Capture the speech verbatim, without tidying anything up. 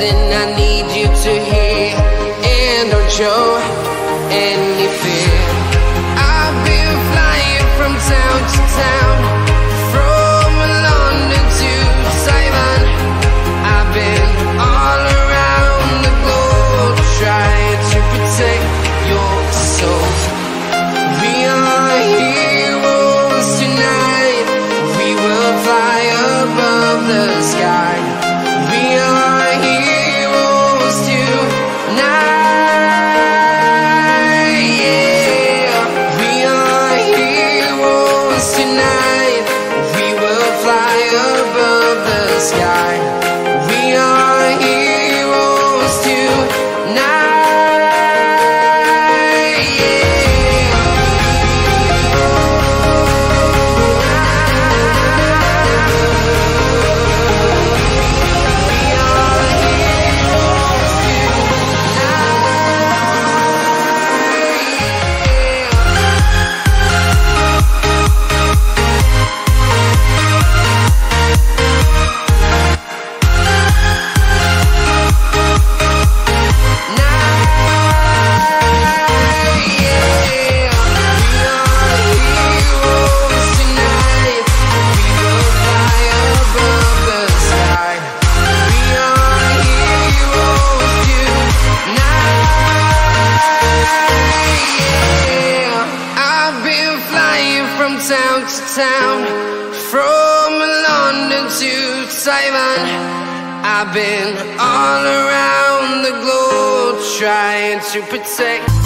listen, I need you to hear, and don't show any fear. I've been flying from town to town, from London to Taiwan. I've been all around the globe, trying to protect your soul. We are heroes tonight, we will fly above the sky. We are heroes tonight, yeah. We are heroes tonight, we will fly above the sky. We are heroes tonight, yeah. Town to town, from London to Taiwan. I've been all around the globe, trying to protect